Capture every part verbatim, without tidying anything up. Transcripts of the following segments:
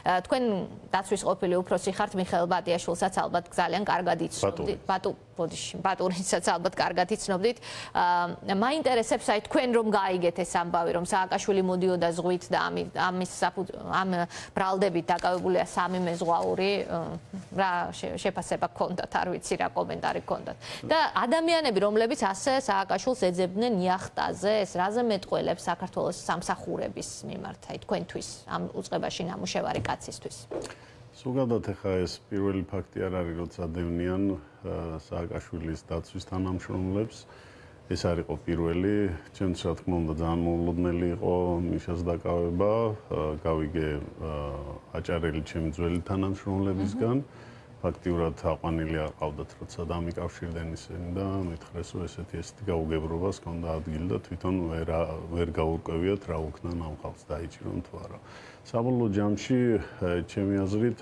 თქვენ დაცვის ყოფილი უფროსი ხართ მიხეილ ბატიაშვილსაც ალბათ ძალიან კარგად იცნობდით. ბატუ ბოდიში ბატურინსაც ალბათ კარგად იცნობდით. მაინტერესებს აი თქვენ რომ გაიგეთ ეს ამბავი რომ სააკაშვილი მოდიოდა ზღვით და ამის ამ ბრალდებით დაკავებულია სამი მეზღვაური რა შეფასება გქონდათ არ ვიცი რა კომენტარი გქონდათ. და ადამიანები რომლებიც ასე სააკაშვილს ეძებდნენ იახტაზე ეს რაზე მეტყველებს საქართველოს სამსახურების მიმართ აი თქვენთვის ამ უწყებაში ნამუშევარი კაცისთვის. ზოგადად ახლა ეს პირველი ფაქტი არ არის როცა დევნიან სააკაშვილის დაცვის თანამშრომლებს ეს არ იყო პირველი ჩემს რა თქმა უნდა ძალიან მოულოდნელი იყო მიშას დაკავება გავიგე აჭარელი ჩემი ძველი თანამშრომლებისგან ფაქტიურად აყვანილი არ ყავდათ როცა დამიკავშირდნენ ისინი და მითხრეს რომ ესეთი ესეთი გაუგებრობას ჰქონდა ადგილი და თვითონ ვერ ვერ გაურკვევიათ რა უქნან ამ ხალხს დაიჭირონ თუ არა საბოლოო ჯამში ჩემი აზრით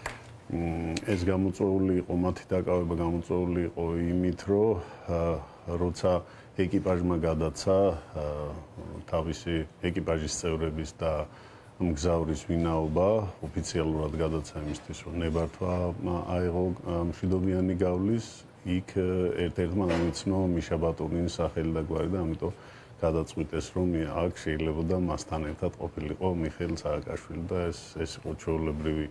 ეს გამოწვეული იყო მათი დაკავება გამოწვეული იყო იმით რომ როცა ეკიპაჟმა გადაცა თავისი ეკიპაჟის წევრების და მგზავრის ვინაობა ოფიციალურად გადაცა იმისთვის რომ ნებართვა აიღო მშვიდობიანი გავლის იქ ერთ-ერთმა გამიცნო მიშა ბატურინის სახელი და გვარი და ამიტომ გადაწყვიტეს რომ აქ შეიძლებოდა მასთან ერთად ყოფილიყო მიხეილ სააკაშვილი და ეს ეს იყო ჩვეულებრივი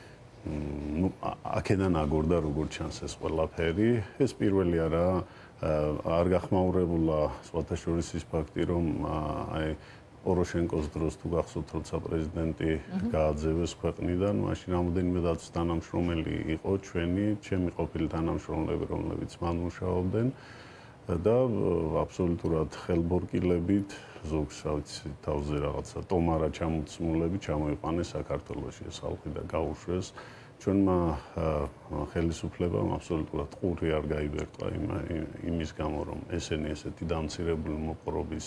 ну აქედან აგორდა როგორც ჩანს ეს ყველაფერი ეს პირველი არა არ გახმაურებულა სხვათა შორის ის ფაქტი რომ აი პოროშენკოს დროს თუ გახსოვთ როცა პრეზიდენტი გააძევეს ქვეყნიდან მაშინ რამოდენიმე დაცვის თანამშრომელი იყო ჩვენი ჩემი ყოფილი თანამშრომლები რომლებიც მან მუშაობდნენ და აბსოლუტურად ხელბორკილებით ზოგს ვიცი თავზე რაღაცა ტომარა ჩამოცმულები ჩამოიყვანეს საქართველოში ეს ხალხი და გაუშვეს ჩვენმა ხელისუფლებამ აბსოლუტურად ყური არ გაიბერტა იმის გამო რომ ესენი ესეთი დამცირებული მოპყრობის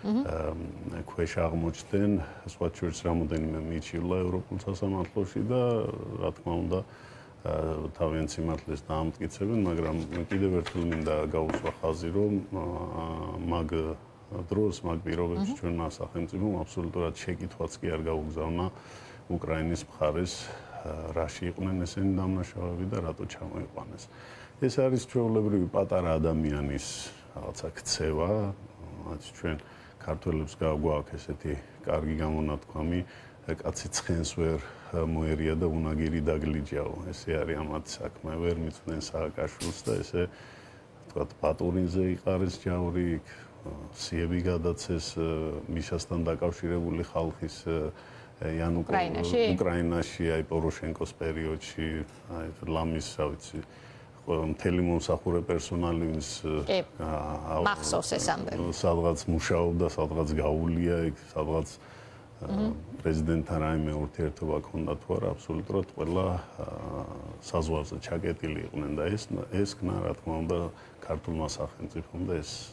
ქვეშ აღმოჩნდნენ სხვა შორის რამოდენიმე მიჩილა ევროპულ სასამართლოში და რა თქმა უნდა თავიანთ სიმართლეს დაამტკიცებენ მაგრამ კიდევ ერთხელ მინდა გაუსვა ხაზი რომ მაგ დროს მაგ პირობებში ჩვენმა სახელმწიფომ აბსოლუტურად შეკითხვაც კი არ გაუგზავნა უკრაინის მხარეს რაში იყვნენ ესენი დამნაშავეები და რატო ჩამოიყვანეს ეს არის ჩვეულებრივი პატარა ადამიანის რაღაცა ქცევა რაც ჩვენ ქართველებს გაგვაქვს ესეთი კარგი გამონათქვამი კაცი ცხენს ვერ მოერია და უნაგირი დაგლიჯაო ესე არის ამათ საქმე ვერ მიცნენ სააკაშვილს და ესე თქვა ბატურინზე იყარეს ჯავრი სიები გადაცეს მიშასთან დაკავშირებული ხალხის Იანუკოვიჩი უკრაინაში აი პოროშენკოს პერიოდში აი ლამის რა ვიცი მთელი მომსახურე პერსონალი ვის მახსოვს ეს ამბები სადღაც მუშაობდა სადღაც გაუვლია იქ სადღაც პრეზიდენტთან რაიმე ურთიერთობა ჰქონდა თუ არა აბსოლუტურად ყველა საზღვარზე ჩაკეტილი იყვნენ და ეს ეს ქნა რა თქმა უნდა ქართულმა სახელმწიფომ და ეს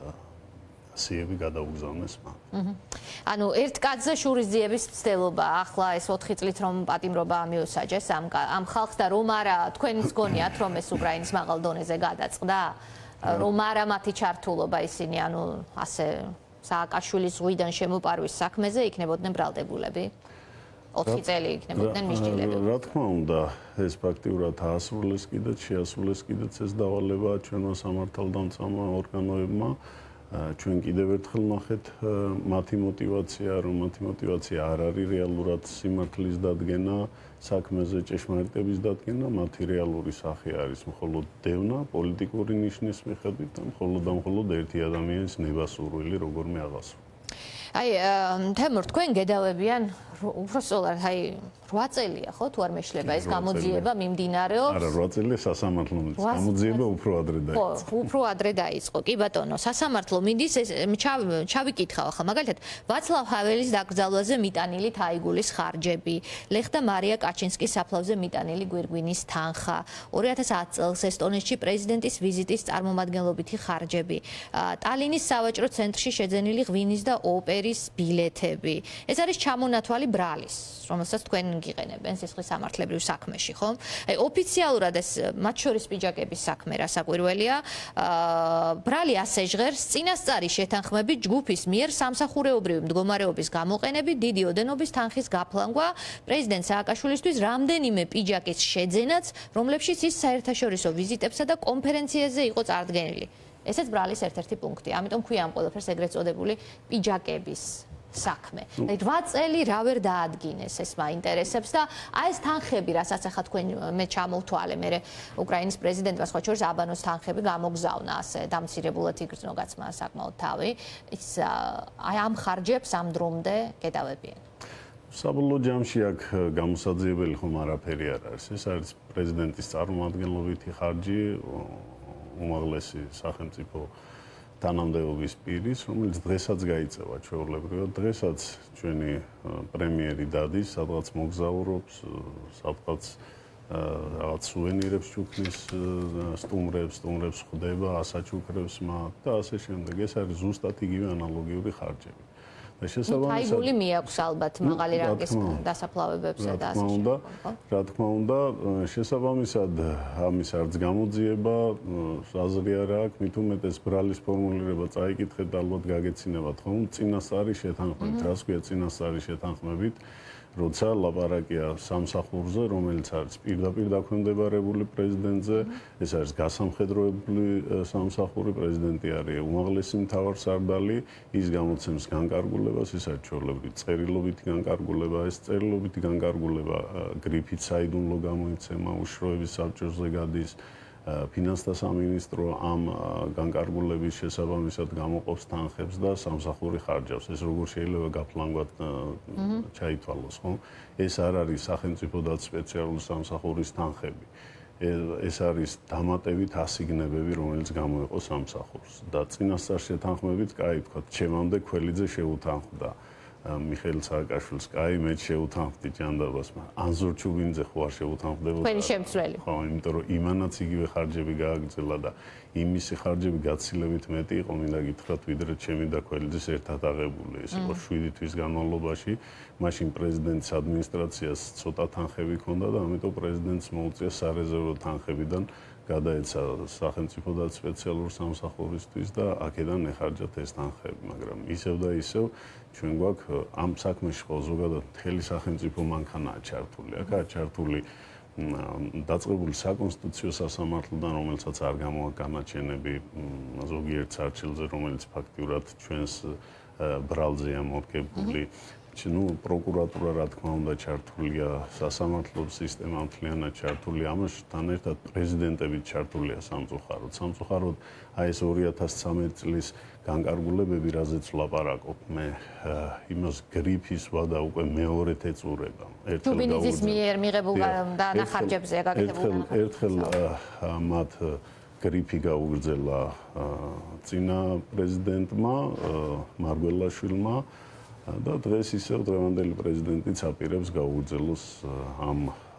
სიები გადაუგზავნეს მან. ანუ ერთ კაცზე შურისძიების მცდელობა ახლა ეს ოთხი წლით რომ პატიმრობა მიუსაჯეს ამ ამ ხალხს და რომ არა თქვენს გონიათ რომ ეს უკრაინის მაღალ დონეზე გადაწყდა რომ არა მათი ჩართულობა ისინი ანუ ასე სააკაშვილის ზღვიდან შემოპარვის საქმეზე იქნებოდნენ ბრალდებულები ოთხი წელი იქნებოდნენ მისჯილები. რა თქმა უნდა ეს ფაქტიურად აასრულეს კიდეც შეასრულეს კიდეც ეს დავალება ჩვენმა სამართალდამცავმა ორგანოებმა ჩვენ კიდევ ერთხელ ნახეთ მათი мотиваცია რომ მათი мотиваცია არ არის რეალურად სიმართლის დადგენა საქმეზე ჭეშმარიტების დადგენა მათი რეალური სახე არის მხოლოდ დევნა პოლიტიკური ნიშნის მიხედვით და მხოლოდ და მხოლოდ ერთი ადამიანის ნებასურვილი როგორმე აღასრულა აი თემურ თქვენ გედავებიან უბრალოდ აი რვა წელია ხო თუ არ მეშლება ეს გამოძიება მიმდინარეობს არა რვა წელია სასამართლომდე გამოძიება უფრო ადრე დაიწყო ხო უფრო ადრე დაიწყო კი ბატონო სასამართლო მინდის ჩავიკითხავ ახლა მაგალითად ვაცლავ ჰაველის დაკრძალვაზე მიტანილი თაიგულის ხარჯები ლეხ და მარია კაჩინსკის საფლავზე მიტანილი გვირგვინის თანხა ორი ათას ათი წელს ესტონეთში პრეზიდენტის ვიზიტის წარმომადგენლობითი ხარჯები ტალინის სავაჭრო ცენტრში შეძენილი ღვინის და ოპერის ჰელიკოპტერის ბილეთები. ეს არის ჩამონათვალი ბრალის, რომელსაც თქვენ გიყენებენ სისხლის სამართლებრივ საქმეში, ხო? აი ოფიციალურად ეს მათ შორის პიჯაკების საქმე რასაკვირველია. ბრალი ასე ჟღერს წინასწარი შეთანხმებით ჯგუფის მიერ სამსახურეობრივი მდგომარეობის გამოყენებით დიდი ოდენობის თანხის გაფლანგვა პრეზიდენტ სააკაშვილისთვის რამდენიმე პიჯაკის შეძენაც, რომლებშიც ის საერთაშორისო ვიზიტებსა და კონფერენციებზე იყო წარდგენილი. ესეც ბრალის ერთ-ერთი პუნქტია. ამიტომ ქვია ამ ყველაფერს ეგრეთ წოდებული პიჯაკების საქმე. აი რვა წელი რა ვერ დაადგინეს, ეს მაინტერესებს და აი ეს თანხები, რასაც ახლა თქვენ მე ჩამოვთვალე, მე უკრაინის პრეზიდენტმა სხვა შორის აბანოს თანხები გამოგზავნა, ასე დამცირებულად იგრძნო გაცმა საკმაოდ თავი. ის აი ამ ხარჯებს ამ დრომდე გეტავებიან. საბოლოო ჯამში აქ გამოსაძიებელი ხომ არაფერი არ არის. ეს არის პრეზიდენტის წარმომადგენლობითი ხარჯი უმაღლესი სახელმწიფო თანამდებობის პირის, რომელიც დღესაც გაიწევა ჩვეულებრივად. დღესაც ჩვენი პრემიერი დადის, სადღაც მოგზაურობს, სადღაც რაღაც სუვენირებს ჩუქნის, სტუმრებს, სტუმრებს ხვდება, ასაჩუქრებს მათ და ასე შემდეგ. ეს არის ზუსტად იგივე ანალოგიური ხარჯები. და შესაბამისად ფაიგული მიაქვს ალბათ მაღალი რანგის დასაფლავებებსა და ასე შემდეგ. რა თქმა უნდა, შესაბამისად ამის არც გამოძიება აზრი არ აქვს, მით უმეტეს ბრალის ფორმულირება წაიკითხეთ და ალბათ გაგეცინებათ, ხომ? წინასწარი შეთანხმებით, რას ქვია წინასწარი შეთანხმებით? როცა ლაპარაკია სამსახურზე, რომელიც არის პირდაპირ დაქვემდებარებული პრეზიდენტზე, ეს არის გასამხედროებული სამსახური, პრეზიდენტი არის უმაღლესი მთავარსარდალი, ის გამოცემს განკარგულებას, ის არის ჩვეულებრივი წერილობითი განკარგულება, ეს წერილობითი განკარგულება გრიფით საიდუმლო გამოიცემა, უშროების საბჭოზე გადის. ფინანსთა სამინისტრო ამ განკარგულების შესაბამისად გამოყოფს თანხებს და სამსახური ხარჯავს. ეს როგორ შეიძლება გაფლანგვად ჩაითვალოს, ხო? ეს არ არის სახელმწიფო და სპეციალური სამსახურის თანხები. ეს არის დამატებით ასიგნებები, რომელიც გამოიყო სამსახურს და წინასწარ შეთანხმებით, კაი, თქვა, ჩემამდე ქველიძე შეუთანხმდა მიხეილ სააკაშვილს, კაი, მე შეუთანხმდი ჯანდაბას, მაგრამ ანზორ ჩუბინძე ხო არ შეუთანხმდებოდა. თქვენი შემცვლელი. ხო, იმიტომ რომ იმანაც იგივე ხარჯები გააგრძელა და იმისი ხარჯები გაცილებით მეტი იყო, მინდა გითხრათ, ვიდრე ჩემი და ქველიძის ერთად აღებული. ეს იყო შვიდი თვის განმავლობაში. მაშინ პრეზიდენტის ადმინისტრაციას ცოტა თანხები ჰქონდა და ამიტომ პრეზიდენტს მოუწია სარეზერვო თანხებიდან გადაეცა სახელმწიფო და სპეციალურ სამსახურისთვის და აქედან ეხარჯათ ეს თანხები, მაგრამ ისევ და ისევ ჩვენ გვაქვს ამ საქმეში ხო ზოგადად მთელი სახელმწიფო მანქანაა ჩართული. აქაა ჩართული დაწყებული საკონსტიტუციო სასამართლოდან, რომელსაც არ გამოაქვს განაჩენები ზოგიერთ სარჩელზე, რომელიც ფაქტიურად ჩვენს ბრალზეა მორგებული. ну პროკურატურა რა თქმა უნდა ჩართულია, სასამართლო სისტემა მთლიანად ჩართულია, ამასთან ერთად პრეზიდენტები ჩართულია სამწუხაროდ. სამწუხაროდ აი ეს ორი ათას ცხრამეტი წლის განკარგულებები, რაზეც ვლაპარაკობ, მე იმას გრიფის ვადა უკვე მეორედ ეწურება. ერთხელ ჩუბინიძის მიერ მიღებულ დანახარჯებზე გაკეთებულ ერთხელ მათ გრიფი გაუგრძელა წინა პრეზიდენტმა მარგველაშვილმა და დღეს ისევ დღევანდელი პრეზიდენტიც აპირებს გაუგრძელოს ამ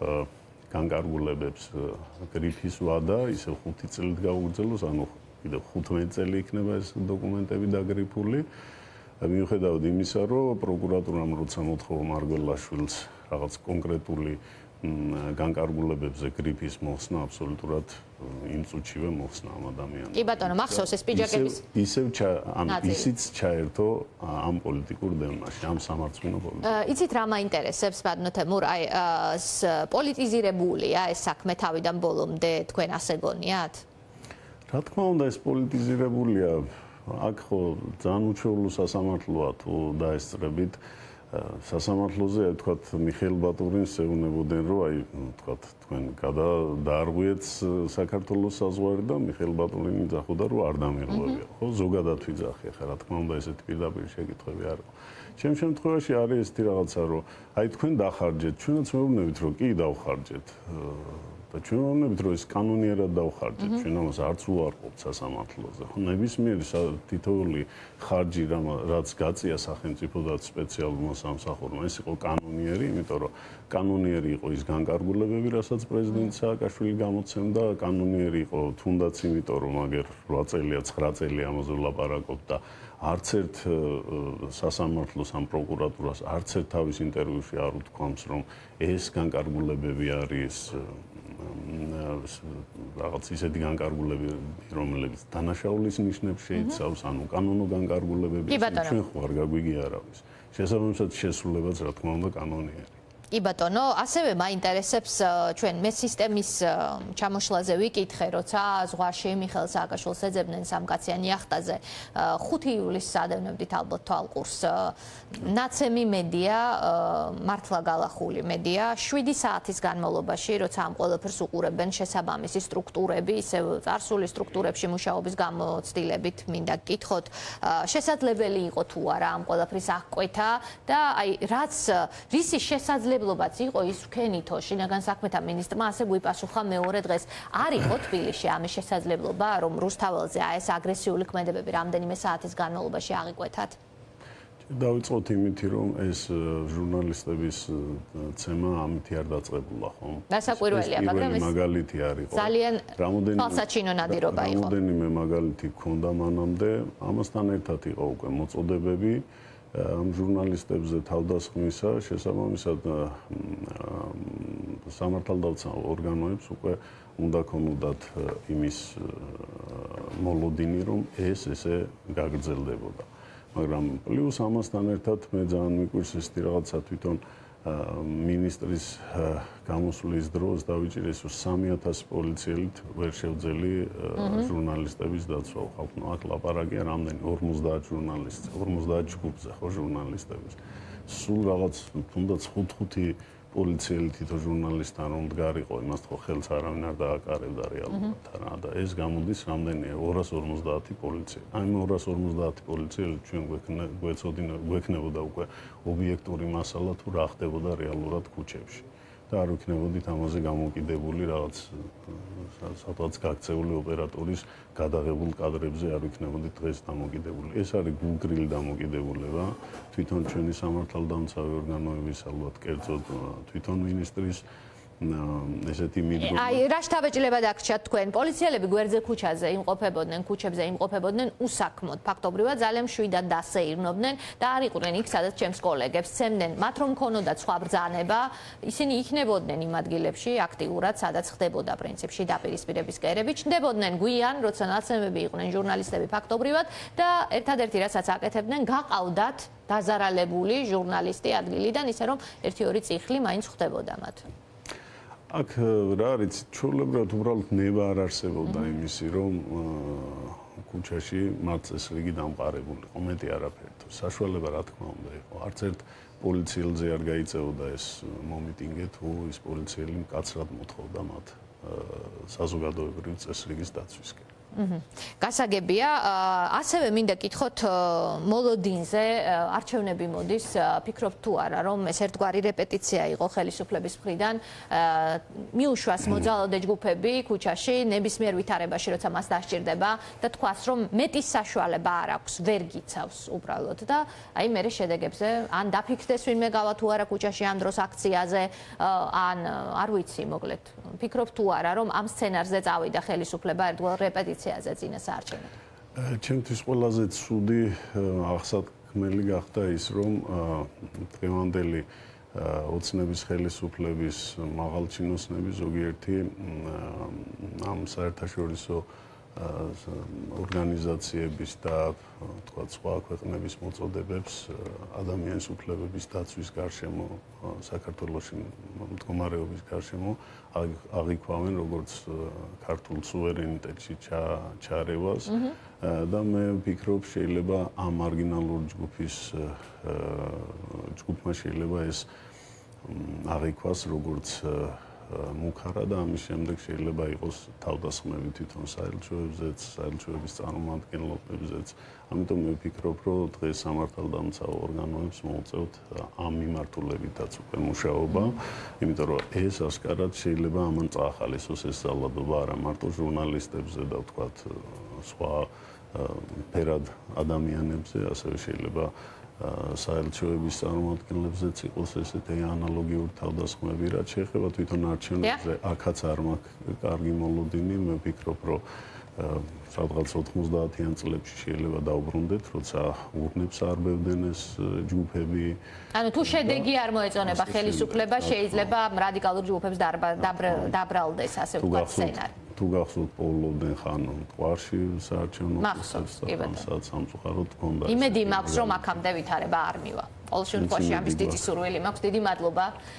განკარგულებებს გრიფის ვადა, ისევ ხუთი წელით გაუგრძელოს, ანუ კიდევ ხუთმეტი წელი იქნება ეს დოკუმენტები დაგრიფული. მიუხედავად იმისა, რომ პროკურატურამ როცა მოთხოვა მარგველაშვილს რაღაც კონკრეტული განკარგულებებზე გრიფის მოხსნა, აბსოლუტურად იმ წუთშივე მოხსნა ამ ადამიანს. კი ბატონო, მახსოვს ეს პიჯაკების ისევ ანუ ისიც ჩაერთო ამ პოლიტიკურ დევნაში, ამ სამარცხვინო პოლიტიკაში. იცით რა მაინტერესებს ბატონო თემურ, აი პოლიტიზირებულია ეს საქმე თავიდან ბოლომდე, თქვენ ასე გონიათ? რა თქმა უნდა, ეს პოლიტიზირებულია. აქ ხო ძალიან უჩვეულო სასამართლოა თუ დაესწრებით. სასამართლოზე, აი თქვათ, მიხეილ ბატურინს ეუბნებოდნენ, რომ აი თქვათ, თქვენ გადაარღვიეთ საქართველოს საზღვარი და მიხეილ ბატურინი ძახოდა, რომ არ დამირღვევია, ხო? ზოგადად ვიძახი, ახლა რა თქმა უნდა, ესეთი პირდაპირ შეკითხვები არ იყო. ჩემ შემთხვევაში არის ესეთი რაღაცა, რომ აი თქვენ დახარჯეთ, ჩვენაც მეუბნებით, რომ კი დავხარჯეთ. და ჩვენ ვამბობთ, რომ ეს კანონიერად დავხარჯეთ, ჩვენ ამას არც უარყოფთ სასამართლოზე. ხო, ნებისმიერი თითოეული ხარჯი, რაც გაწია სახელმწიფო და სპეციალურმა სამსახურმა, ეს იყო კანონიერი, იმიტომ რომ კანონიერი იყო ის განკარგულებები, რასაც პრეზიდენტ სააკაშვილი გამოცემდა, კანონიერი იყო თუნდაც იმიტომ, რომ აგერ რვა წელია, ცხრა წელი ამაზე ვლაპარაკობ და არც ერთ სასამართლოს ამ პროკურატურას არც ერთ თავის ინტერვიუში არ უთქვამს, რომ ეს განკარგულებები არის რაღაც ისეთი განკარგულებები, რომლებიც დანაშაულის ნიშნებს შეიცავს, ან უკანონო განკარგულებები, ჩვენ ხო არ გაგვიგია არავის. შესაბამისად შესრულებაც რა თქმა უნდა კანონიერი. კი ბატონო, ასევე მაინტერესებს ჩვენ მე სისტემის ჩამოშლაზე ვიკითხე, როცა ზღვაში მიხეილ სააკაშვილს ეძებდნენ სამკაციან იახტაზე. ხუთი ივლისს ადევნებდით ალბათ თვალყურს. ნაცემი მედია, მართლა გალახული მედია, შვიდი საათის განმავლობაში, როცა ამ ყველაფერს უყურებენ შესაბამისი სტრუქტურები, ისევ წარსული სტრუქტურებში მუშაობის გამოცდილებით მინდა გკითხოთ, შესაძლებელი იყო თუ არა ამ ყველაფრის აღკვეთა და აი რაც რისი შესაძლებლობა ბაც იყო ის ვქენითო შინაგან საქმეთა მინისტრმა ასე გვიპასუხა მეორე დღეს არ იყო თბილისში ამის შესაძლებლობა რომ რუსთაველზე აი ეს აგრესიული ქმედებები რამდენიმე საათის განმავლობაში აღიკვეთათ დავიწყოთ იმითი რომ ეს ჟურნალისტების ცემა ამითი არ დაწყებულა ხომ დასაკვირველია მაგრამ ეს მაგალითი არის ძალიან თვალსაჩინო ნადირობა იყო რამოდენიმე მაგალითი ქონდა მანამდე ამასთან ერთად იყო უკვე მოწოდებები ამ ჟურნალისტებზე თავდასხმისა შესაბამისად სამართალდამცავ ორგანოებს უკვე უნდა ქონოდათ იმის მოლოდინი რომ ეს ესე გაგრძელდებოდა მაგრამ პლუს ამასთან ერთად მე ძალიან მიყვარს ეს რაღაცა თვითონ მინისტრის გამოსვლის დროს დავიჭირეს სამი ათასი პოლიციელით ვერ შევძელი ჟურნალისტების დაცვა ხალხო აქ ლაპარაკია რამდენი ორმოცდაათ ჟურნალისტზე ორმოცდაათ ჯგუფზე ხო ჟურნალისტების სულ რაღაც თუნდაც ხუთ-ხუთი პოლიციელი თითო ჟურნალისტთან რომ მდგარიყო იმას ხო ხელს არავინ არ დააკარებდა რეალურად რა და ეს გამოდის რამდენია ორას ორმოცდაათი პოლიციელი აი ამ ორას ორმოცდაათი პოლიციელი ჩვენ გვეცოდინა გვექნებოდა უკვე ობიექტური მასალა თუ რა ხდებოდა რეალურად ქუჩებში და არ ვიქნებოდით ამაზე გამოკიდებული რაღაც სადღაც გაქცეული ოპერატორის გადაღებულ კადრებზე არ ვიქნებოდით დღეს დამოკიდებული ეს არის გულგრილი დამოკიდებულება თვითონ ჩვენი სამართალდამცავი ორგანოების ალბათ კერძოდ თვითონ მინისტრის ესეთი მიდგომა აი რა შთაბეჭდილება დაგჭირთ თქვენ პოლიციელები გვერდზე ქუჩაზე იმყოფებოდნენ ქუჩებზე იმყოფებოდნენ უსაქმოდ ფაქტობრივად ძალიან მშვიდად დასეირნობდნენ და არ იყვნენ იქ სადაც ჩემს კოლეგებს ცემდნენ მათ რომ ქონოდათ სხვა ბრძანება ისინი იქნებოდნენ იმ ადგილებში აქტიურად სადაც ხდებოდა პრინციპში დაპირისპირების კერები ჩნდებოდნენ გვიან როცა ნაცემები იყვნენ ჟურნალისტები ფაქტობრივად და ერთადერთი რასაც აკეთებდნენ გაყავდათ დაზარალებული ჟურნალისტი ადგილიდან ისე რომ ერთი ორი წიხლი მაინც ხდებოდა მათ აქ რა არის ჩვეულებრივად უბრალოდ ნება არ არსებობდა იმისი რომ ქუჩაში მათ წესრიგი დამყარებულიყო მეტი არაფერი საშუალება რა თქმა უნდა იყო არც ერთ პოლიციელზე არ გაიწეოდა ეს მომიტინგე თუ ის პოლიციელი მკაცრად მოთხოვდა მათ საზოგადოებრივი წესრიგის დაცვისკენ გასაგებია ასევე მინდა გითხოთ მოლოდინზე არჩევნები მოდის ფიქრობთ თუ არა რომ ეს ერთგვარი რეპეტიცია იყო ხელისუფლების მხრიდან მიუშვას მოძალადე ჯგუფები ქუჩაში ნებისმიერ ვითარებაში როცა მას დასჭირდება და თქვას რომ მეტის საშუალება არ აქვს ვერ გიცავს უბრალოდ და აი მე შედეგებზე ან დაფიქრდეს ვინმე გავა თუ არა ქუჩაში ამ დროს აქციაზე ან არ ვიცი მოკლედ ფიქრობთ თუ არა რომ ამ სცენარზე წავიდა ხელისუფლება ერთგვარ რეპეტიციაზე ზე წინა საარჩევნოდ. ჩემთვის ყველაზე ცუდი აღსაქმელი გახდა ის, რომ დღევანდელი ოცნების ხელისუფლების მაღალჩინოსნები ზოგიერთი ამ საერთაშორისო ორგანიზაციების და თქვა სხვა ქვეყნების მოწოდებებს ადამიანის უფლებების დაცვის გარშემო საქართველოში მდგომარეობის გარშემო აღიქვამენ როგორც ქართულ სუვერენიტეტში ჩარევას და მე ვფიქრობ შეიძლება ამ მარგინალურ ჯგუფის ჯგუფმა შეიძლება ეს აღიქვას როგორც მუქარა და ამის შემდეგ შეიძლება იყოს თავდასხმები თვითონ საელჩოებზეც, საელჩოების წარმომადგენლობებზეც. ამიტომ მე ვფიქრობ, რომ დღეს სამართალდამცავ ორგანოებს მოუწევთ ამ მიმართულებითაც უკვე მუშაობა, იმიტომ რომ ეს ასკარად შეიძლება ამან წაახალისოს ეს ძალადობა არა მარტო ჟურნალისტებზე და ვთქვათ სხვა ფერად ადამიანებზე, ასევე შეიძლება საელჩოების წარმომადგენლებზეც იყოს ესეთი ანალოგიური თავდასხმები, რაც შეეხება თვითონ არჩევნებზე, აქაც არ მაქვს კარგი მოლოდინი, მე ვფიქრობ, რომ სადღაც ოთხმოცდაათიან წლებში შეიძლება დავბრუნდეთ, როცა ურნებს არბევდნენ ეს ჯგუფები. ანუ თუ შედეგი არ მოეწონება ხელისუფლება, შეიძლება რადიკალურ ჯგუფებს დაბრალდეს, ასე ვთქვათ, სცენარი. თუ გახსოვთ, პოულობდნენ ხან მტკვარში საარჩევნო პროცესს, სადაც სამწუხაროდ ჰქონდა. იმედი მაქვს, რომ აქამდე ვითარება არ მივა. ყოველ შემთხვევაში ამის დიდი სურვილი მაქვს. დიდი მადლობა